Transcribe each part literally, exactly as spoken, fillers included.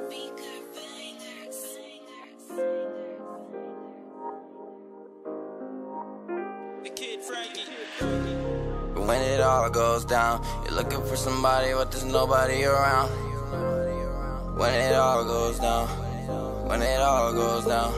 When it all goes down, you're looking for somebody, but there's nobody around. When it all goes down, when it all goes down,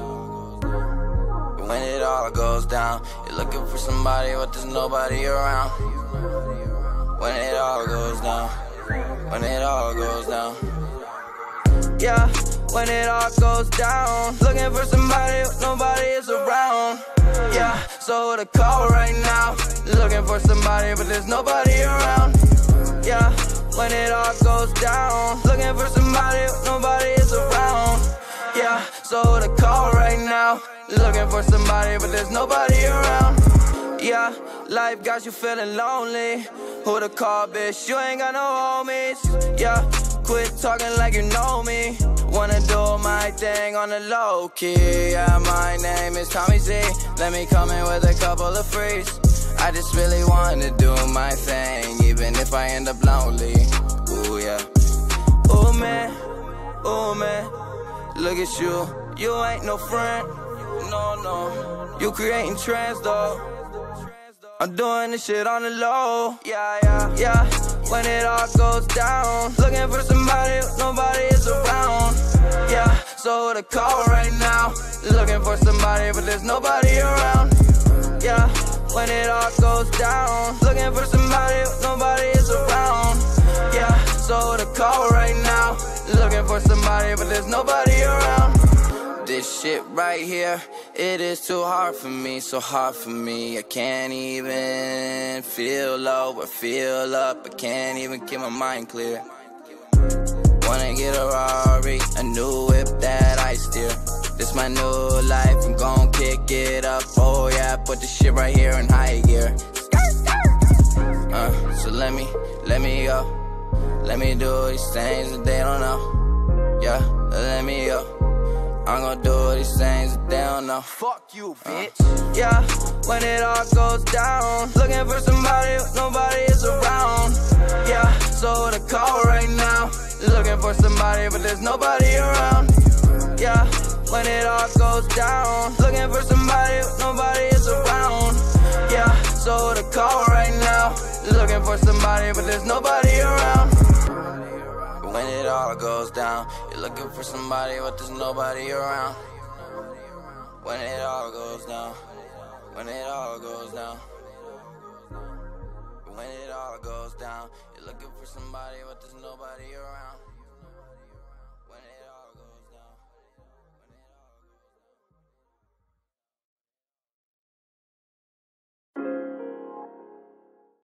when it all goes down, you're looking for somebody, but there's nobody around. When it all goes down, when it all goes down. Yeah, when it all goes down, looking for somebody, but nobody is around. Yeah, so the call right now, looking for somebody, but there's nobody around. Yeah, when it all goes down, looking for somebody, but nobody is around. Yeah, so the call right now, looking for somebody, but there's nobody around. Yeah, life got you feeling lonely. Who to call, bitch? You ain't got no homies. Yeah, quit talking like you know me. Wanna do my thing on the low key. Yeah, my name is Tommy Z. Let me come in with a couple of frees. I just really wanna do my thing, even if I end up lonely. Ooh, yeah. Ooh, man. Ooh, man. Look at you. You ain't no friend. No, no. You creating trends, though. I'm doing this shit on the low. Yeah, yeah, yeah. When it all goes down, looking for somebody, nobody is around. Yeah, so the call right now, looking for somebody, but there's nobody around. Yeah, when it all goes down, looking for somebody, nobody is around. Yeah, so the call right now, looking for somebody, but there's nobody around. This shit right here, it is too hard for me, so hard for me. I can't even feel low or feel up. I can't even keep my mind clear. Wanna get a Rari, a new whip that I steer. This my new life, I'm gon' kick it up. Oh yeah, put this shit right here in high gear. Uh, so let me, let me go. Let me do these things that they don't know. Yeah, let me go. I'm gon' do these things that they don't know. Fuck you, bitch. Uh, yeah, when it all goes down, looking for somebody, nobody is around. Yeah, so the call right now, looking for somebody, but there's nobody around. Yeah, when it all goes down, looking for somebody, nobody is around. Yeah, so the call right now, looking for somebody, but there's nobody around. When it all goes down, you're looking for somebody, but there's nobody around. When it all goes down, when it all goes down, when it all goes down, you're looking for somebody, but there's nobody around.